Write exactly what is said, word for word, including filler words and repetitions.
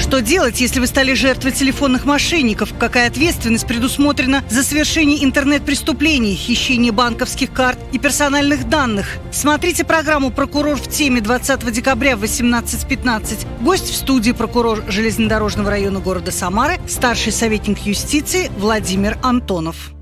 Что делать, если вы стали жертвой телефонных мошенников? Какая ответственность предусмотрена за совершение интернет-преступлений, хищение банковских карт и персональных данных? Смотрите программу «Прокурор в теме» двадцатого декабря в восемнадцать пятнадцать. Гость в студии — прокурор железнодорожного района города Самары, старший советник юстиции Владимир Антонов.